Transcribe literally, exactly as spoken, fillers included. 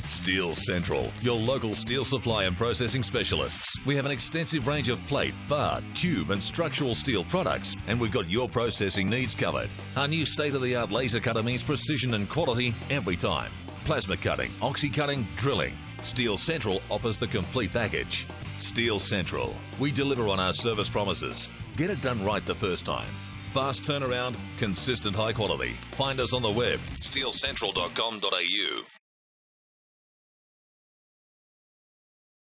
Steel Central, your local steel supply and processing specialists. We have an extensive range of plate, bar, tube and structural steel products, and we've got your processing needs covered. Our new state-of-the-art laser cutter means precision and quality every time. Plasma cutting, oxy cutting, drilling. Steel Central offers the complete package. Steel Central, we deliver on our service promises. Get it done right the first time. Fast turnaround, consistent high quality. Find us on the web, steel central dot com dot a u.